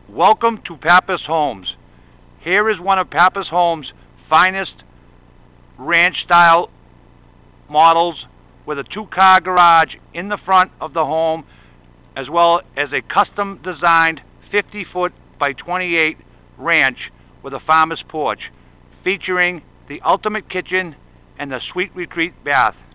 Welcome to Pappas Homes. Here is one of Pappas Homes' finest ranch-style models with a two-car garage in the front of the home, as well as a custom-designed 50-foot by 28 ranch with a farmer's porch, featuring the ultimate kitchen and the suite retreat bath.